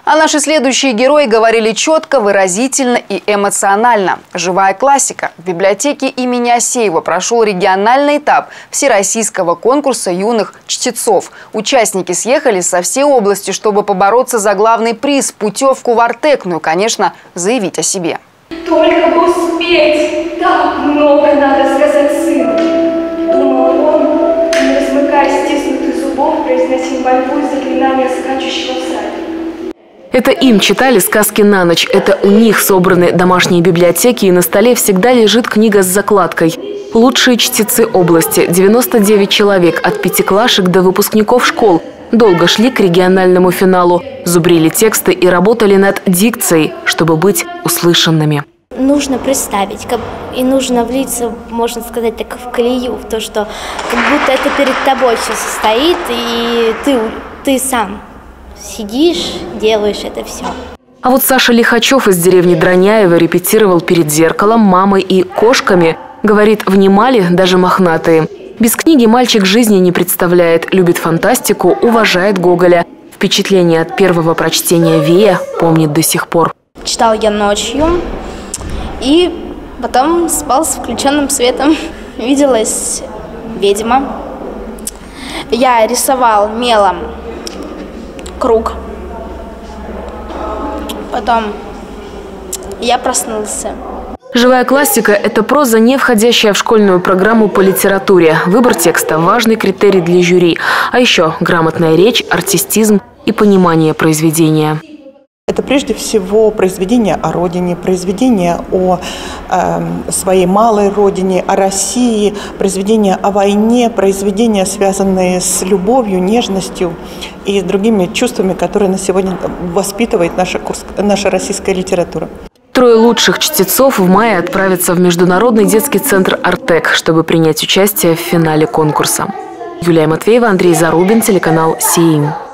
А наши следующие герои говорили четко, выразительно и эмоционально. Живая классика. В библиотеке имени Асеева прошел региональный этап всероссийского конкурса юных чтецов. Участники съехали со всей области, чтобы побороться за главный приз – путевку в Артек, ну и, конечно, заявить о себе. Только бы успеть, так много надо сказать сыну. Думал он, не размыкая стиснутых зубов, произносил мольбу и заклинания скачущего в саде. Это им читали сказки на ночь. Это у них собраны домашние библиотеки, и на столе всегда лежит книга с закладкой. Лучшие чтецы области – 99 человек, от пятиклашек до выпускников школ. Долго шли к региональному финалу, зубрили тексты и работали над дикцией, чтобы быть услышанными. Нужно представить, и нужно влиться, можно сказать, так в колею, в то, что как будто это перед тобой все состоит, и ты сам сидишь, делаешь это все. А вот Саша Лихачев из деревни Дроняева репетировал перед зеркалом, мамой и кошками. Говорит, внимали даже мохнатые. Без книги мальчик жизни не представляет, любит фантастику, уважает Гоголя. Впечатление от первого прочтения Вея помнит до сих пор. Читал я ночью и потом спал с включенным светом. Виделась ведьма. Я рисовал мелом круг. Потом я проснулся. Живая классика – это проза, не входящая в школьную программу по литературе. Выбор текста – важный критерий для жюри. А еще грамотная речь, артистизм и понимание произведения. Это прежде всего произведение о родине, произведение о своей малой родине, о России, произведение о войне, произведения, связанные с любовью, нежностью и другими чувствами, которые на сегодня воспитывает наша российская литература. Трое лучших чтецов в мае отправятся в Международный детский центр «Артек», чтобы принять участие в финале конкурса. Юлия Матвеева, Андрей Зарубин, телеканал «Сиим».